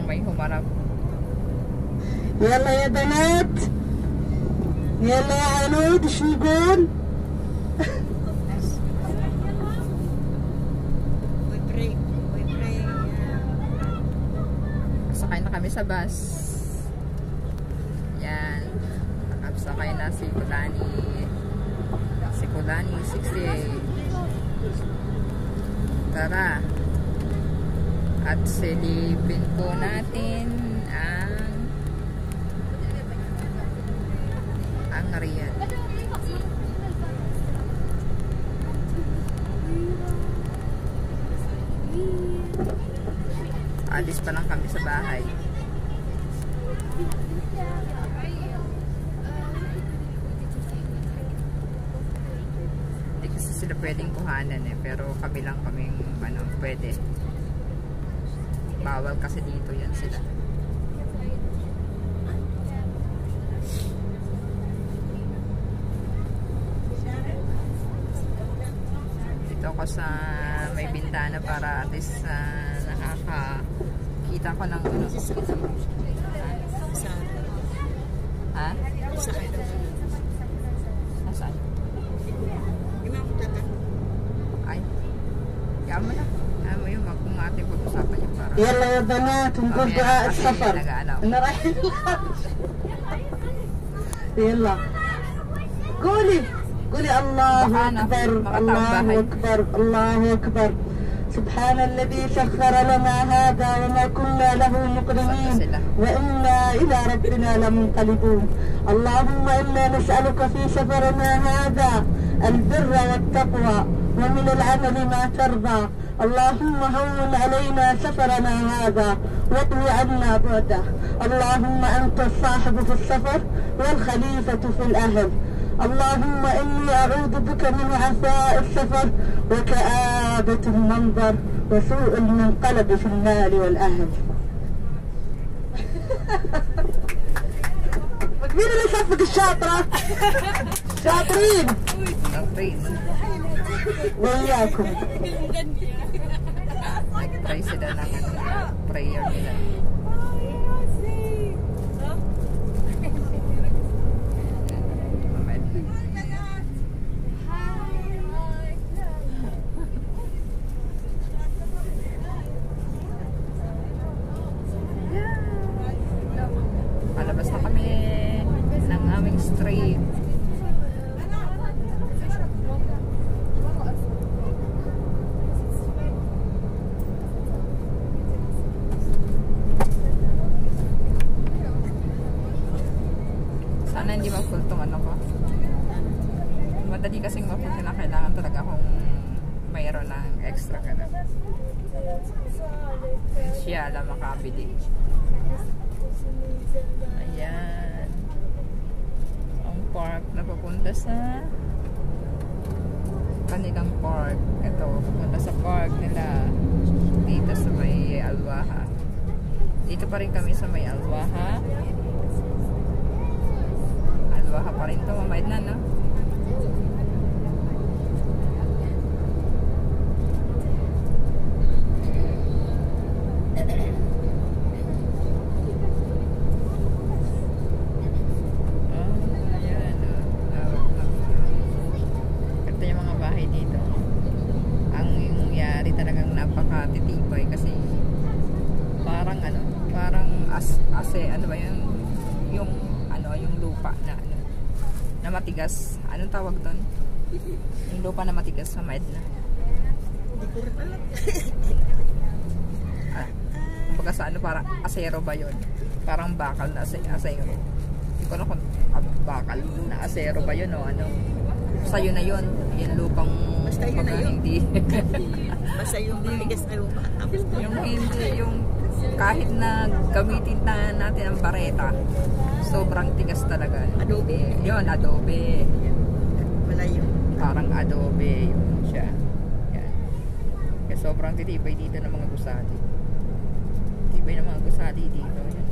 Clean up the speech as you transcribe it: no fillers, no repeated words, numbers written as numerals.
may humarap. يلا يا بنات يلا يا عنود ايش نقول؟ Sakay na kami sa bus. Yan. Nakasakay na si Kulani. Si Kulani 68. Tara. At silipin po natin ang Riyadh. Alis pa lang kami sa bahay. Hindi kasi sila pwedeng kuhanan pero kami lang kaming pwede. Bawal kasi dito yan sila. Dito ako sa may bintana para at least nakakita ko ng ha? Nasaan? Ay, kaya mo na. Kaya mo yung kung ating pag-usapan yung para يلا يا بنات نقول دعاء السفر انا رايحين يلا قولي الله اكبر الله اكبر الله اكبر سبحان الذي سخر لنا هذا وما كنا له مقرنين وإنا إلى ربنا لمنقلبون اللهم إنا نسألك في سفرنا هذا البر والتقوى ومن العمل ما ترضى اللهم هون علينا سفرنا هذا واطوي عنا بعده اللهم أنت الصاحب في السفر والخليفة في الأهل اللهم إني أعوذ بك من عفاء السفر وكآبة المنظر وسوء المنقلب في المال والأهل. مين اللي صفق الشاطرة؟ شاطرين وإياكم. Try sila ng prayer nila. Palabas na kami ng aming street. Sana hindi ma-full tong ano ko. Madali kasing ma-full na kailangan talaga kung mayroon ng extra ka na. Siya lang makabili. Ayan. Ang park na papunta sa kanilang park. Ito, papunta sa park nila dito sa may Al-Waha. Dito pa rin kami sa may Al-Waha. Al-Waha pa rin ito. Mamayad na, no? Napakatitibay kasi parang ano ba yung lupa na matigas. Anong tawag doon? Yung lupa na matigas sa Medna. Kumbaga sa parang asero ba yun? Parang bakal na asero. Hindi ko na kung bakal na asero ba yun o ano. Basta yun na yun. Yung lupang basta yun na yun. Hindi. Basta yung bigas na lupa. Yung hindi, yung kahit na gamitin natin ang bareta, sobrang tigas talaga. Adobe. Yun, adobe. Wala yun. Parang adobe yun siya. Yan. Kaya sobrang titibay dito ng mga gusali. Tibay ng mga gusali dito. Yan.